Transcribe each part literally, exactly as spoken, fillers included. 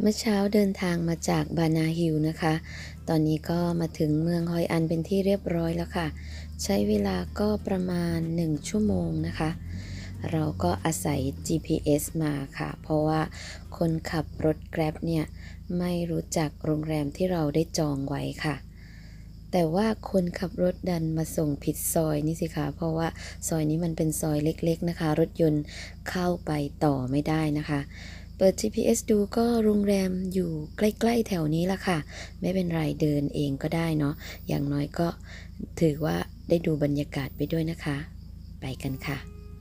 เมื่อเช้าเดินทางมาจากบานาฮิลนะคะ ตอนนี้ก็มาถึงเมืองฮอยอันเป็นที่เรียบร้อยแล้วค่ะ ใช้เวลาก็ประมาณหนึ่งชั่วโมงนะคะ เราก็อาศัย จี พี เอส มาค่ะ เพราะว่าคนขับรถ Grab เนี่ยไม่รู้จักโรงแรมที่เราได้จองไว้ค่ะ แต่ว่าคนขับรถดันมาส่งผิดซอยนี่สิคะเพราะว่าซอยนี้มันเป็นซอยเล็กๆนะคะ รถยนต์เข้าไปต่อไม่ได้นะคะเปิด จี พี เอส ดูก็โรงแรมอยู่ใกล้ๆแถวนี้ละค่ะไม่เป็นไรเดินเองก็ได้เนาะอย่างน้อยก็ถือว่าได้ดูบรรยากาศไปด้วยนะคะไปกันค่ะ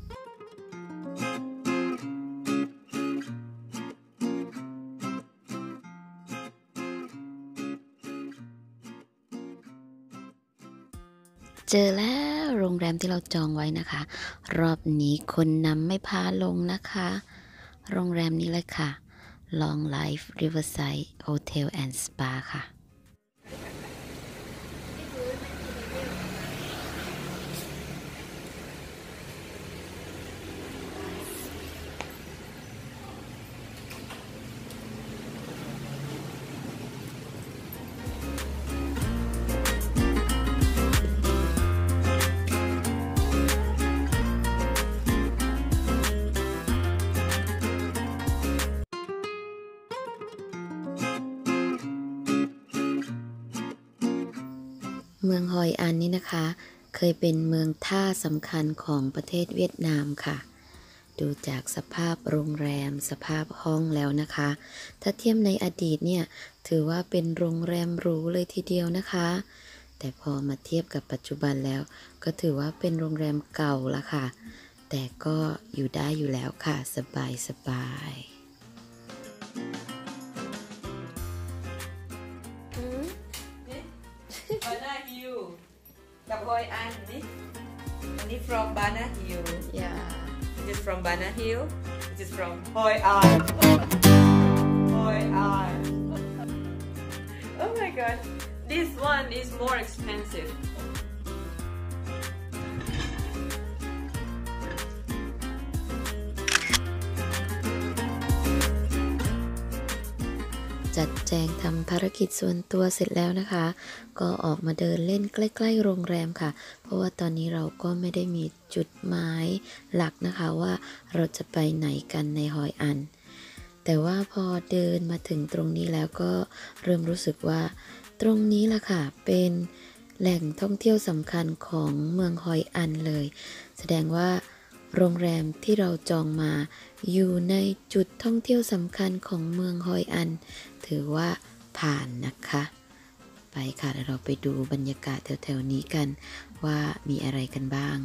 เจอแล้วโรงแรมที่เราจองไว้นะคะรอบนี้คนนำไม่พาลงนะคะโรงแรมนี้เลยค่ะ Long Life Riverside Hotel and Spa ค่ะเมืองฮอยอันนี้นะคะเคยเป็นเมืองท่าสำคัญของประเทศเวียดนามค่ะดูจากสภาพโรงแรมสภาพห้องแล้วนะคะถ้าเทียบในอดีตเนี่ยถือว่าเป็นโรงแรมหรูเลยทีเดียวนะคะแต่พอมาเทียบกับปัจจุบันแล้วก็ถือว่าเป็นโรงแรมเก่าละค่ะแต่ก็อยู่ได้อยู่แล้วค่ะสบายสบาย Bana Hill กับฮอยอันนี่อันนี้ from Bana Hill yeah it is from Bana Hill it is from Hoi An Hoi An oh my god this one is more expensive จัดแจงทำภารกิจส่วนตัวเสร็จแล้วนะคะก็ออกมาเดินเล่นใกล้ๆโรงแรมค่ะเพราะว่าตอนนี้เราก็ไม่ได้มีจุดหมายหลักนะคะว่าเราจะไปไหนกันในฮอยอันแต่ว่าพอเดินมาถึงตรงนี้แล้วก็เริ่มรู้สึกว่าตรงนี้ล่ะค่ะเป็นแหล่งท่องเที่ยวสำคัญของเมืองฮอยอันเลยแสดงว่าโรงแรมที่เราจองมาอยู่ในจุดท่องเที่ยวสำคัญของเมืองฮอยอันถือว่าผ่านนะคะไปค่ะเราไปดูบรรยากาศแถวๆนี้กันว่ามีอะไรกันบ้าง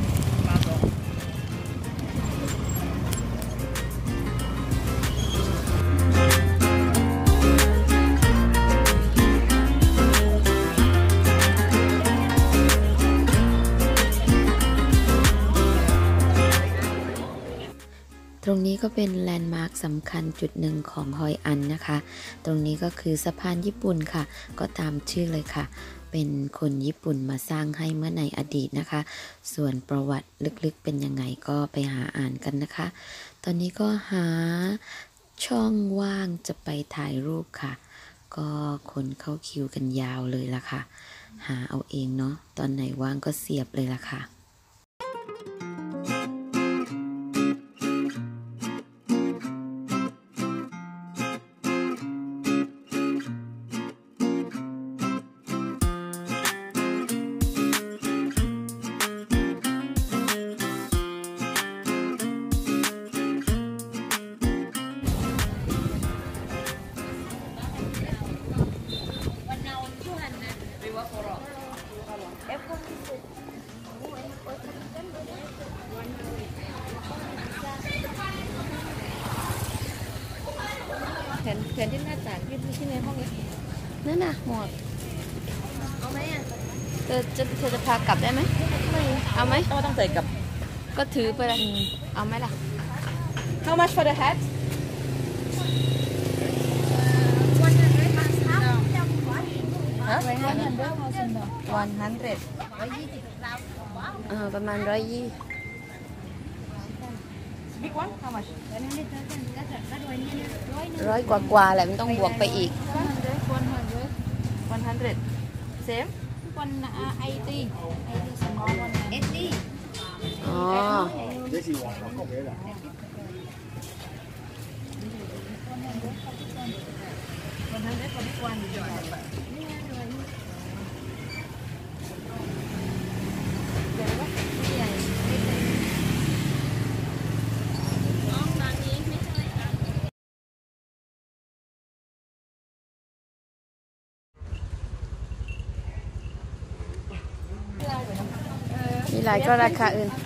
ตรงนี้ก็เป็นแลนด์มาร์คสำคัญจุดหนึ่งของฮอยอันนะคะตรงนี้ก็คือสะพานญี่ปุ่นค่ะก็ตามชื่อเลยค่ะเป็นคนญี่ปุ่นมาสร้างให้เมื่อในอดีตนะคะส่วนประวัติลึกๆเป็นยังไงก็ไปหาอ่านกันนะคะตอนนี้ก็หาช่องว่างจะไปถ่ายรูปค่ะก็คนเข้าคิวกันยาวเลยล่ะค่ะหาเอาเองเนาะตอนไหนว่างก็เสียบเลยล่ะค่ะแผนแผนที่หน้าต่างที่ที่ในห้องนี้นั่นน่ะหมดเอาไหมอ่ะเธอจะเธอจะพากลับได้ไหมไม่เอาไหมต้องต้องใส่กับก็ถือไปเลยเอาไหมล่ะ How much for the hat Huh? one hundred เออประมาณร้อยยี่ big one how much ร้อยกว่ากว่าแหละมันต้องบวกไปอีก one hundred one hundred one hundred same one uh, eighty eighty small one eighty อ๋อ one hundred for this one มีหลายก็ราคาอื่น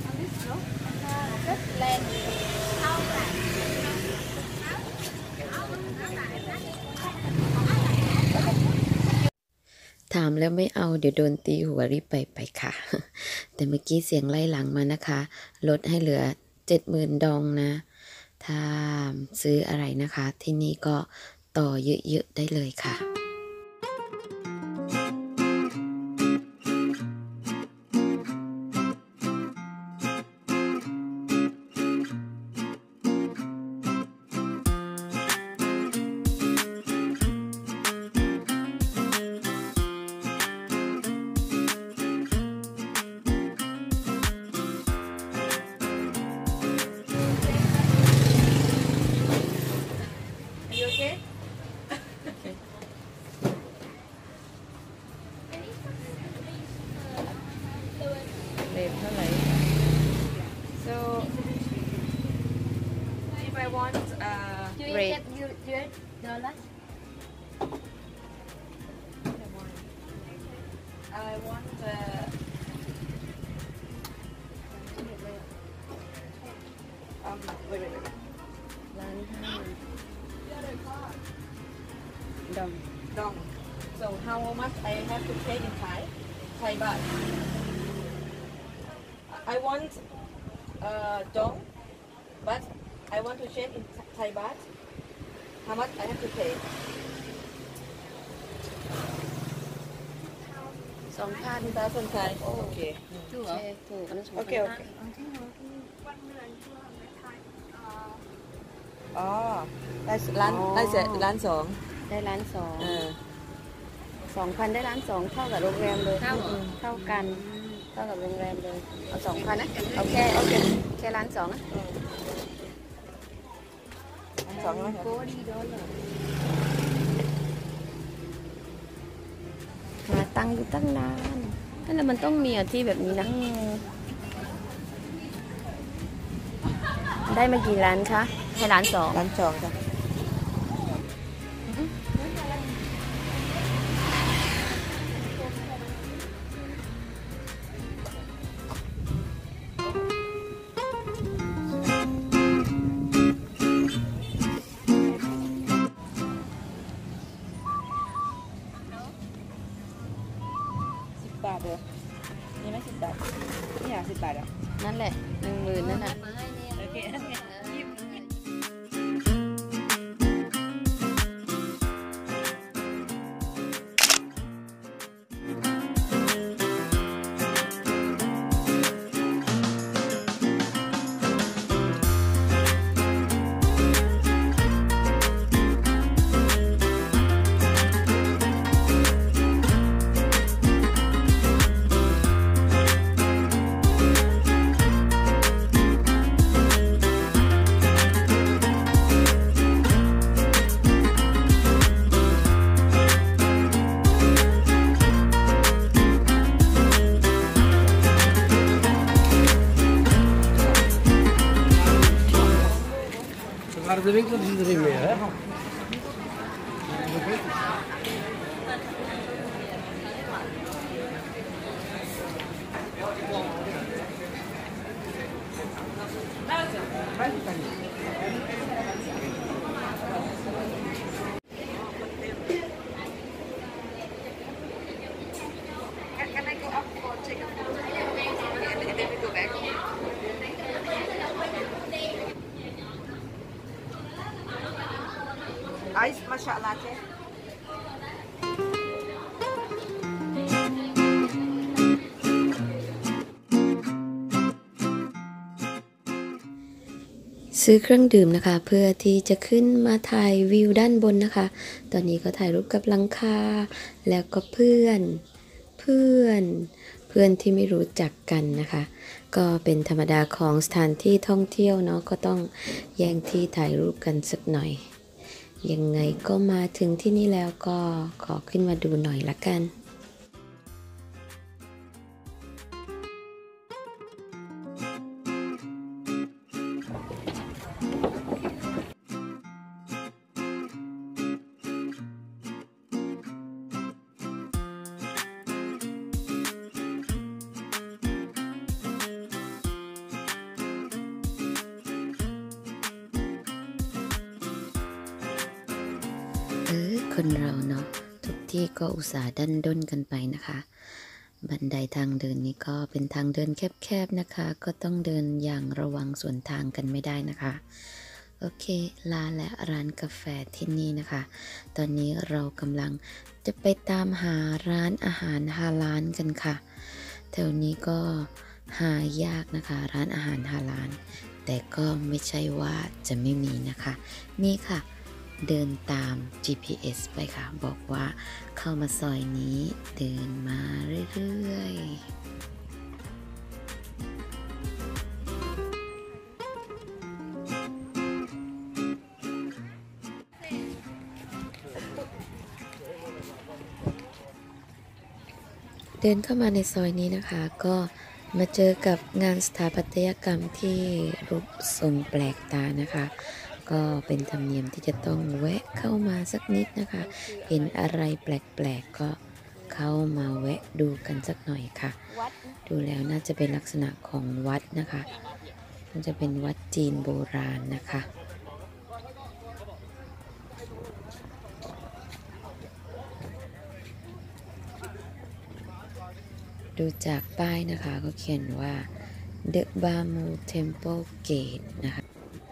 ถามแล้วไม่เอาเดี๋ยวโดนตีหัวรีบไปไปค่ะ แต่เมื่อกี้เสียงไล่หลังมานะคะลดให้เหลือเจ็ดหมื่นดองนะ ถ้าซื้ออะไรนะคะ ที่นี่ก็ต่อเยอะๆได้เลยค่ะ you okay เรทเท่าไหร่ so if I want uh do you Rate. get you you dollar I want uh um wait wait wait ล้านห้าดอง dong so how much I have to pay in Thai Thai baht I want uh dong but I want to change in Thai baht how much I have to pay สองพัน thousand Thai okay ถูกเหรอถูกอันนั้นสองพัน okay okay อ๋อได้ล้านได้เสร็จล้านสองได้ล้านสองเออสองพันได้ล้านสองเท่ากับโรงแรมเลยเท่าเหรอเท่ากัน เท่ากับโรงแรมเลย เอาสองพันนะเอาแค่เอาแค่แค่ล้านสองนะล้านสองใช่ไหมครับ forty dollar หาตังค์อยู่ตั้งนานนั่นแหละมันต้องมีอ่ะที่แบบนี้นะ ได้มากี่ล้านคะให้ล้านสองล้านสองจ้ะ สิบบาทเด้อนี่ไหมสิบบาทนี่อ่ะสิบบาทอ่ะนั่นแหละหนึ่งหมื่นนั่นน่ะโอเค de winkel is er niet meer, hè? Can I go up for take a photo and then we go back? Ice matcha latte. ซื้อเครื่องดื่มนะคะเพื่อที่จะขึ้นมาถ่ายวิวด้านบนนะคะตอนนี้ก็ถ่ายรูปกับหลังคาแล้วก็เพื่อนเพื่อนเพื่อนที่ไม่รู้จักกันนะคะก็เป็นธรรมดาของสถานที่ท่องเที่ยวเนาะก็ต้องแย่งที่ถ่ายรูปกันสักหน่อยยังไงก็มาถึงที่นี่แล้วก็ขอขึ้นมาดูหน่อยละกันเออคนเราเนาะทุกที่ก็อุตส่าห์ดันด้นกันไปนะคะบันไดทางเดินนี้ก็เป็นทางเดินแคบๆนะคะก็ต้องเดินอย่างระวังส่วนทางกันไม่ได้นะคะโอเคลาและร้านกาแฟที่นี่นะคะตอนนี้เรากำลังจะไปตามหาร้านอาหารฮาลาลกันค่ะแถวนี้ก็หายากนะคะร้านอาหารฮาลาลแต่ก็ไม่ใช่ว่าจะไม่มีนะคะนี่ค่ะเดินตาม จี พี เอส ไปค่ะบอกว่าเข้ามาซอยนี้เดินมาเรื่อยๆเดินเข้ามาในซอยนี้นะคะก็มาเจอกับงานสถาปัตยกรรมที่รูปทรงแปลกตานะคะก็เป็นธรรมเนียมที่จะต้องแวะเข้ามาสักนิดนะคะเห็นอะไรแปลกๆก็เข้ามาแวะดูกันสักหน่อยค่ะดูแล้วน่าจะเป็นลักษณะของวัดนะคะน่าจะเป็นวัดจีนโบราณนะคะดูจากป้ายนะคะก็เขียนว่า The Bamu Temple Gate นะคะ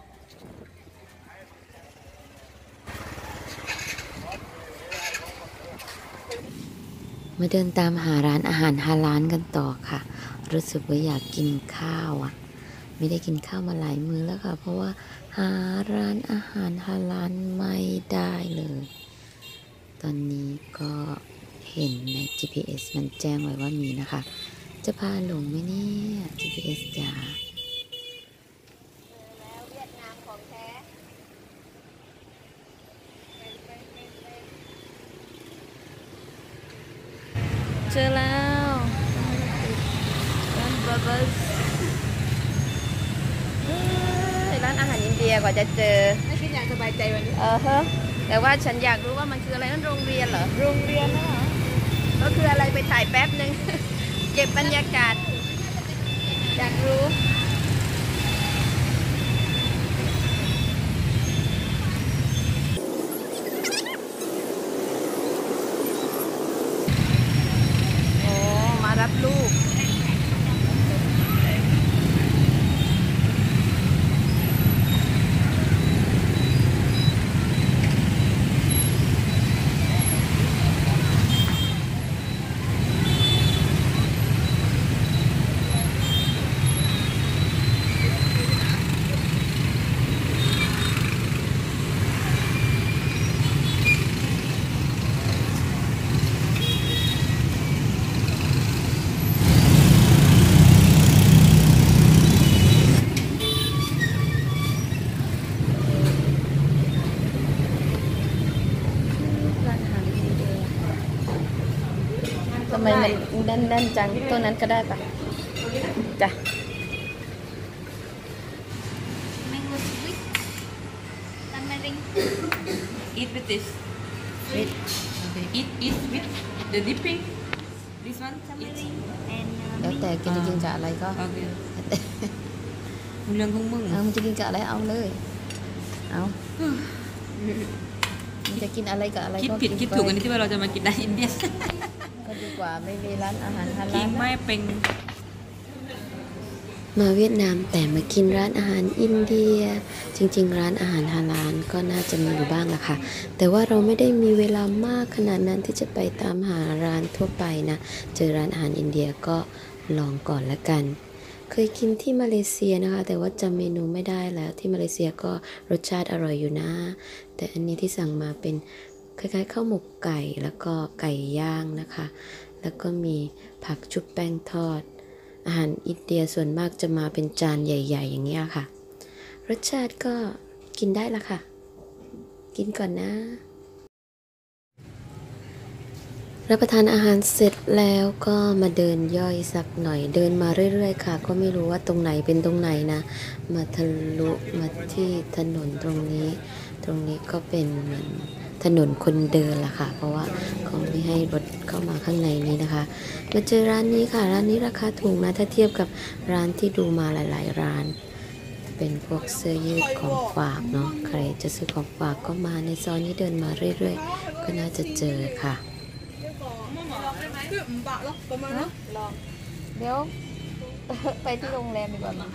มาเดินตามหาร้านอาหารฮาลาลกันต่อค่ะรู้สึกว่าอยากกินข้าวอ่ะไม่ได้กินข้าวมาหลายมื้อแล้วค่ะเพราะว่าหาร้านอาหารฮาลาลไม่ได้เลยตอนนี้ก็เห็นใน จี พี เอส มันแจ้งไว้ว่ามีนะคะจะพาหลงไหมเนี่ย จี พี เอส จ้าเจอแล้วร้านบับเบิ้ลร้านอาหารอินเดียกว่าจะเจอไม่คิดอย่างสบายใจวันนี้เออฮะแต่ว่าฉันอยากรู้ว่ามันคืออะไรนั่นโรงเรียนเหรอโรงเรียนนะเหรอก็คืออะไรไปถ่ายแป๊บนึง เก็บบรรยากาศอยากรู้รับลูกทำไมมันแน่นๆจังตัวนั้นก็ได้ปะจ้ะ Mango sweet, tamarind. Eat with this. With Okay. Eat eat with the dipping. This one. Eat. Tamarind and uh, แล้วแต่กินจะกินกับอะไรก็ Okay. เรื่องของมึงเอามันจะกินกับอะไรเอาเลยเอามันจะกินอะไรกับอะไรคิดก็ผิดกินคิดถูกอันนี้ที่ว่าเราจะมากินร้านอินเดียก็ดีกว่าไม่มีร้านอาหารฮาคิลางลไม่เป็นมาเวียดนามแต่มากินร้านอาหารอินเดียจริงๆร้านอาหารฮาลาลก็น่าจะมีอยู่บ้างละค่ะแต่ว่าเราไม่ได้มีเวลามากขนาดนั้นที่จะไปตามหาร้านทั่วไปนะเจอร้านอาหารอินเดียก็ลองก่อนละกันเคยกินที่มาเลเซียนะคะแต่ว่าจำเมนูไม่ได้แล้วที่มาเลเซียก็รสชาติอร่อยอยู่นะแต่อันนี้ที่สั่งมาเป็นคล้ายๆข้าวหมกไก่แล้วก็ไก่ย่างนะคะแล้วก็มีผักชุบแป้งทอดอาหารอินเดียส่วนมากจะมาเป็นจานใหญ่ๆอย่างเงี้ยค่ะรสชาติก็กินได้ละค่ะกินก่อนนะรับประทานอาหารเสร็จแล้วก็มาเดินย่อยสักหน่อยเดินมาเรื่อยๆค่ะก็ไม่รู้ว่าตรงไหนเป็นตรงไหนนะมาทะลุมาที่ถนนตรงนี้ตรงนี้ก็เป็นเหมือนถนนคนเดินล่ะค่ะเพราะว่าเขาไม่ให้รถเข้ามาข้างในนี้นะคะมาเจอร้านนี้ค่ะร้านนี้ราคาถูกนะถ้าเทียบกับร้านที่ดูมาหลายๆร้านเป็นพวกเสื้อยืดของฝากเนาะใครจะซื้อของฝากก็มาในซอยนี้เดินมาเรื่อยๆก็น่าจะเจอค่ะเดี๋ยวไปที่โรงแรมดีกว่ามั้ง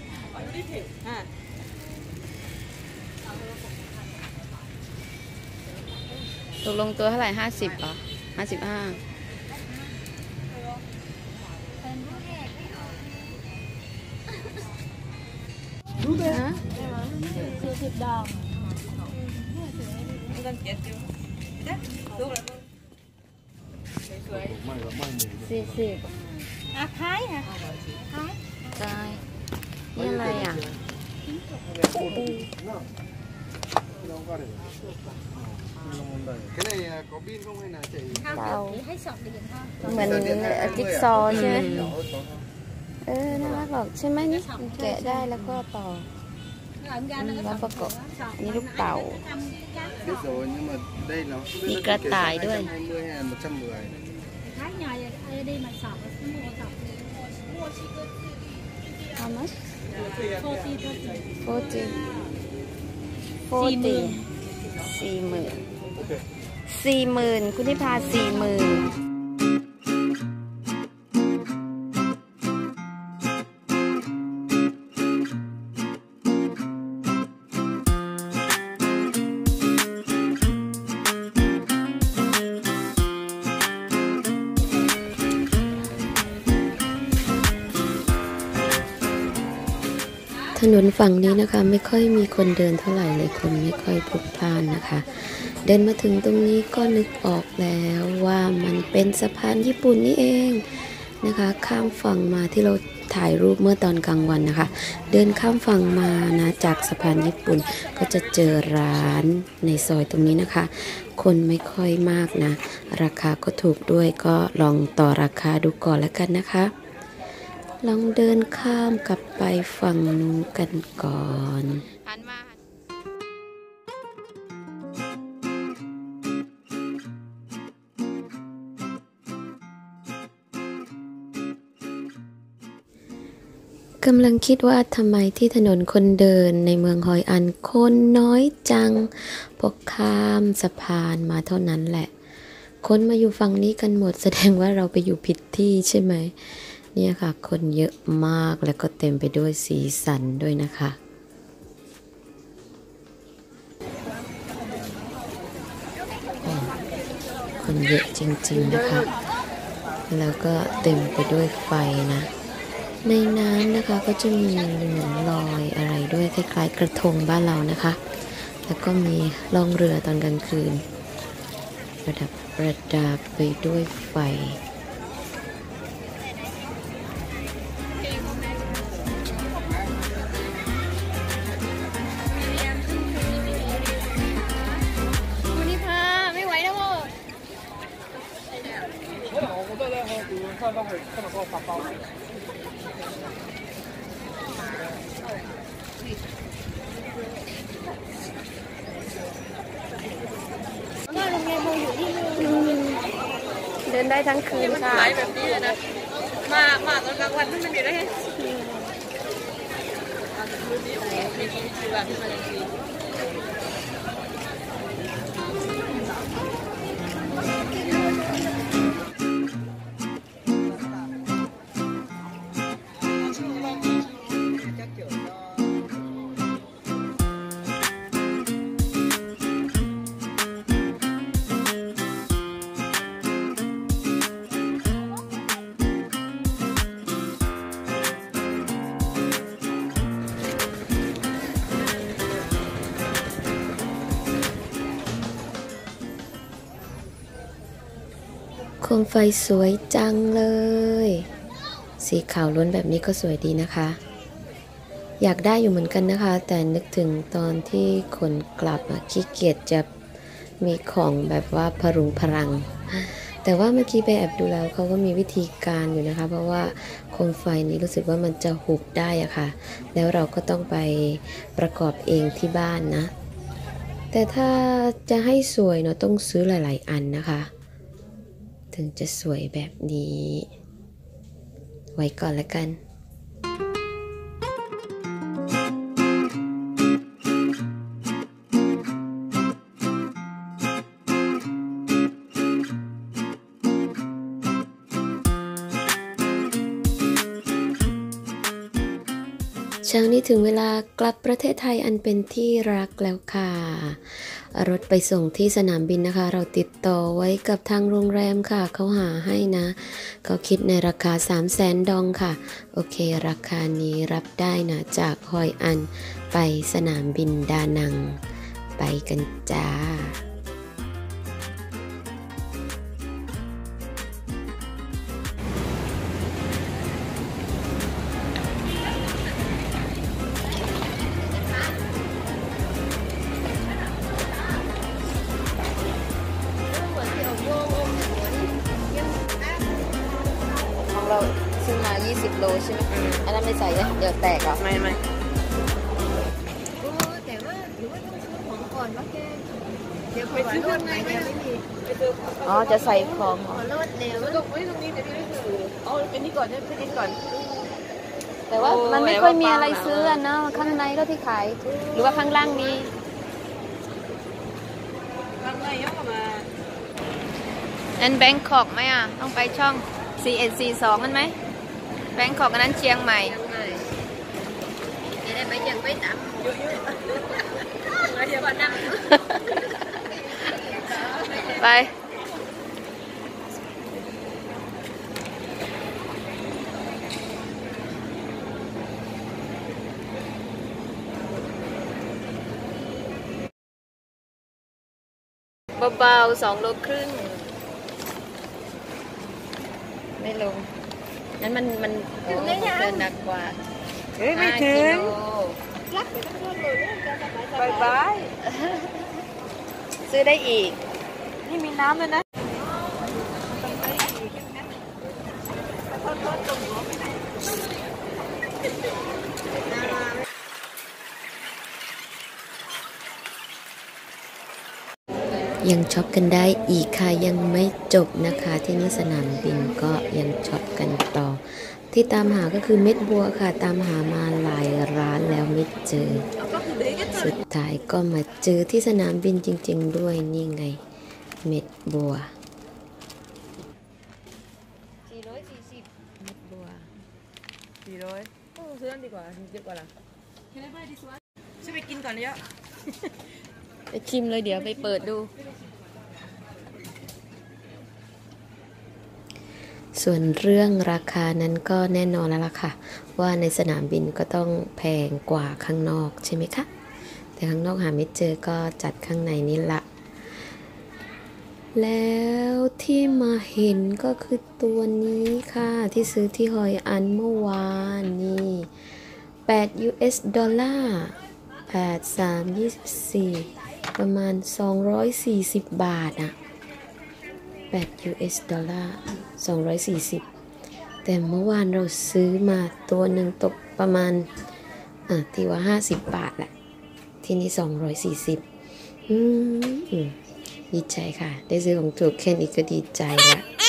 ตกลงตัวเท่าไหร่ห้าสิบเหรอห้าสิบห้าฮะสี่สิบดอกสี่สิบอ่ะคล้ายค่ะคล้ายได้นี่อะไรอ่ะ เตาให้สองเหรียญค่ะเหมือนจิ๊กซอว์ใช่ไหมเออน่ารักหรอกใช่ไหมนี่แกะได้แล้วก็ต่อแล้วประกอบอันนี้ลูกเต่ามีกระต่ายด้วยคล้ายใหญ่ไอ้ดีมันสอบแล้วmuaสอบ How much? โทษทีโทษที forty forty สี่หมื่นสี่หมื่นคุณทิพาสี่หมื่นถนนฝั่งนี้นะคะไม่ค่อยมีคนเดินเท่าไหร่เลยคนไม่ค่อยพลุกพล่านนะคะเดินมาถึงตรงนี้ก็นึกออกแล้วว่ามันเป็นสะพานญี่ปุ่นนี่เองนะคะข้ามฝั่งมาที่เราถ่ายรูปเมื่อตอนกลางวันนะคะเดินข้ามฝั่งมานะจากสะพานญี่ปุ่นก็จะเจอร้านในซอยตรงนี้นะคะคนไม่ค่อยมากนะราคาก็ถูกด้วยก็ลองต่อราคาดูก่อนแล้วกันนะคะลองเดินข้ามกลับไปฝั่งนู้นกันก่อนหันมากำลังคิดว่าทำไมที่ถนนคนเดินในเมืองฮอยอันคนน้อยจังพอข้ามสะพานมาเท่านั้นแหละคนมาอยู่ฝั่งนี้กันหมดแสดงว่าเราไปอยู่ผิดที่ใช่ไหมเนี่ยค่ะคนเยอะมากแล้วก็เต็มไปด้วยสีสันด้วยนะคะคนเยอะจริงๆนะคะแล้วก็เต็มไปด้วยไฟนะในน้ำนะคะก็จะมีเหมือนลอยอะไรด้วยคล้ายๆกระทงบ้านเรานะคะแล้วก็มีล่องเรือตอนกลางคืนประดับประดาไปด้วยไฟเดินได้ทั้งคืนค่ะแบบนี้นะมามาตอนกลางวันมันไม่ได้มีชีวิตชีวาที่มาเลเซียมไฟสวยจังเลย สีขาวล้วนแบบนี้ก็สวยดีนะคะ อยากได้อยู่เหมือนกันนะคะ แต่นึกถึงตอนที่ขนกลับอะขี้เกียจจะมีของแบบว่าพรุงพรัง แต่ว่าเมื่อกี้ไปแอบดูแล้วเขาก็มีวิธีการอยู่นะคะ เพราะว่าโคมไฟนี้รู้สึกว่ามันจะหุบได้อะค่ะ แล้วเราก็ต้องไปประกอบเองที่บ้านนะ แต่ถ้าจะให้สวยเนาะต้องซื้อหลายๆอันนะคะ ถึงจะสวยแบบนี้ ไว้ก่อนละกัน เช้านี้ถึงเวลากลับประเทศไทยอันเป็นที่รักแล้วค่ะ รถไปส่งที่สนามบินนะคะ เราติดต่อไว้กับทางโรงแรมค่ะเขาหาให้นะเขาคิดในราคา สามแสน ดองค่ะโอเคราคานี้รับได้นะจากฮอยอันไปสนามบินดานังไปกันจ้าเราซื้อมายี่สิบโลใช่ไหมอันนั้นไม่ใส่เลยเดี๋ยวแตกอ่ะไม่ไม่แต่ว่าหรือว่าต้องซื้อของก่อนวะแกเดี๋ยวไปซื้อคนไหนเดี๋ยวไม่มีอ๋อจะใส่ของขอรถเร็วตรงนี้ตรงนี้เดี๋ยวพี่ไม่ถืออ๋อเป็นนี่ก่อนเนี่ยพี่นี่ก่อนแต่ว่ามันไม่ค่อยมีอะไรซื้อเนาะข้างในก็ที่ขายหรือว่าข้างล่างมีข้างในเยอะกว่ามาอันแบงคอกไหมอ่ะต้องไปช่องสี่เอ็ดสี่สองนั่นไหมแบงคอกอันนั้นเชียงใหม่ได้ไปยังไม่ต่ำเดี๋ยวก่อนนั่งไปเบาๆสองโลครึ่งไม่ลงนั้นมันมันโอ้เดินหนักกว่าเฮ้ยไม่ถึงรักไปทั้งรุ่นเลยบายบายซื้อได้อีกนี่มีน้ำเลยนะยังช็อปกันได้อีกค่ะยังไม่จบนะคะที่นี่สนามบินก็ยังช็อปกันต่อที่ตามหาก็คือเม็ดบัวค่ะตามหามาหลายร้านแล้วไม่เจอสุดท้ายก็มาเจอที่สนามบินจริงๆด้วยนี่ไงเม็ดบัวสี่ร้อยสี่สิบเม็ดบัวสี่ร้อยโอ้ซื้อนั่นดีกว่าเยอะกว่าล่ะซื้อไปกินก่อนเยอะไปชิมเลยเดี๋ยวไปเปิดดูส่วนเรื่องราคานั้นก็แน่นอนแล้วล่ะค่ะว่าในสนามบินก็ต้องแพงกว่าข้างนอกใช่ไหมคะแต่ข้างนอกหาไม่เจอก็จัดข้างในนี่ละแล้วที่มาเห็นก็คือตัวนี้ค่ะที่ซื้อที่ฮอยอันเมื่อวานนี่แปด ยู เอส ดอลลาร์แปด สาม ยี่สิบสี่ ประมาณสองร้อยสี่สิบบาทอะแปด ยู เอส ดอลลาร์สองร้อยสี่สิบแต่เมื่อวานเราซื้อมาตัวหนึ่งตกประมาณอ่ะที่ว่าห้าสิบบาทแหละที่นี่สองร้อยสี่สิบอืมดีใจค่ะได้ซื้อของถูกแค่นี้ก็ดีใจละ